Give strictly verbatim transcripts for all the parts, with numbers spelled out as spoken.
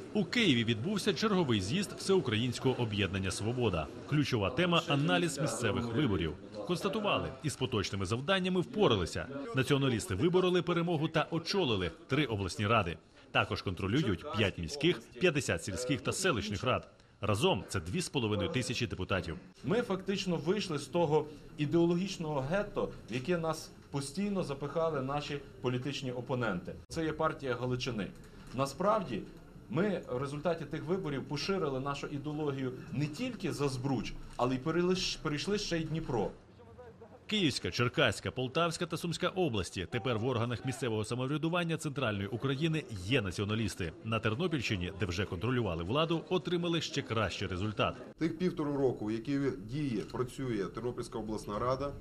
У Києві відбувся черговий з'їзд Всеукраїнського об'єднання «Свобода». Ключова тема – аналіз місцевих виборів. Констатували, із поточними завданнями впоралися. Націоналісти вибороли перемогу та очолили три обласні ради. Також контролюють п'ять міських, п'ятдесят сільських та селищних рад. Разом це дві з половиною тисячі депутатів. Ми фактично вийшли з того ідеологічного гетто, в яке нас постійно запихали наші політичні опоненти. Це є партія Галичини. Насправді, ми в результаті тих виборів поширили нашу ідеологію не тільки за Збруч, але й перейшли ще й Дніпро. Київська, Черкаська, Полтавська та Сумська області. Тепер в органах місцевого самоврядування центральної України є націоналісти. На Тернопільщині, де вже контролювали владу, отримали ще кращий результат. Тих півтора року, які діє, працює Тернопільська обласна рада,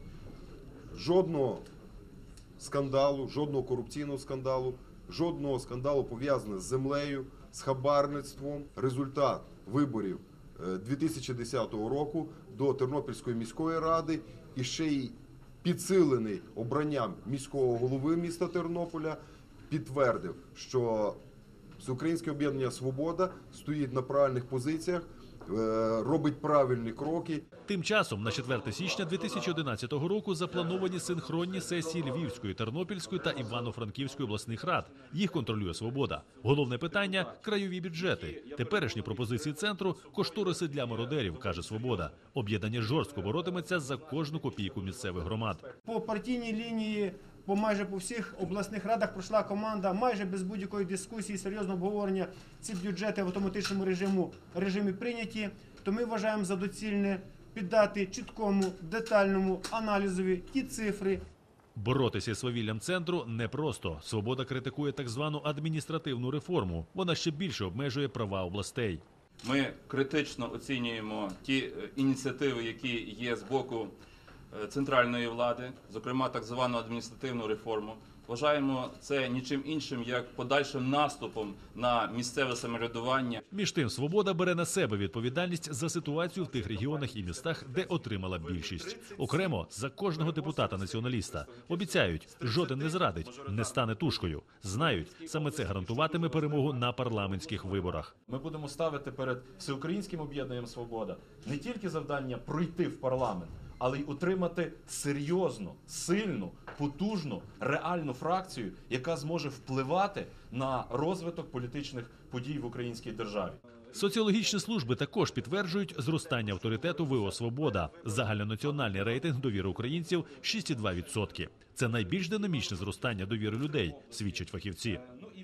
жодного скандалу, жодного корупційного скандалу, жодного скандалу пов'язаного з землею, з хабарництвом. Результат виборів дві тисячі десятого року до Тернопільської міської ради і ще й підсилений обранням міського голови міста Тернополя підтвердив, що Всеукраїнське об'єднання «Свобода» стоїть на правильних позиціях, робить правильні кроки. Тим часом на четверте січня дві тисячі одинадцятого року заплановані синхронні сесії Львівської, Тернопільської та Івано-Франківської обласних рад. Їх контролює «Свобода». Головне питання – краєві бюджети. Теперішні пропозиції центру – кошториси для мародерів, каже «Свобода». Об'єднання жорстко боротиметься за кожну копійку місцевих громад. По партійній лінії, по майже по всіх обласних радах пройшла команда, майже без будь-якої дискусії, серйозного обговорення. Ці бюджети в автоматичному режиму, режимі прийняті, то ми вважаємо за доцільне піддати чіткому, детальному аналізові ті цифри. Боротися з свавіллям центру непросто. «Свобода» критикує так звану адміністративну реформу. Вона ще більше обмежує права областей. Ми критично оцінюємо ті ініціативи, які є з боку центральної влади, зокрема так звану адміністративну реформу. Вважаємо це нічим іншим, як подальшим наступом на місцеве самоврядування. Між тим, «Свобода» бере на себе відповідальність за ситуацію в тих регіонах і містах, де отримала більшість. Окремо за кожного депутата-націоналіста. Обіцяють, жоден не зрадить, не стане тушкою. Знають, саме це гарантуватиме перемогу на парламентських виборах. Ми будемо ставити перед Всеукраїнським об'єднанням «Свобода» не тільки завдання пройти в парламент, але й утримати серйозну, сильну, потужну, реальну фракцію, яка зможе впливати на розвиток політичних подій в українській державі. Соціологічні служби також підтверджують зростання авторитету ВО «Свобода». Загальнонаціональний рейтинг довіри українців – шість цілих дві десятих відсотка. Це найбільш динамічне зростання довіри людей, свідчать фахівці.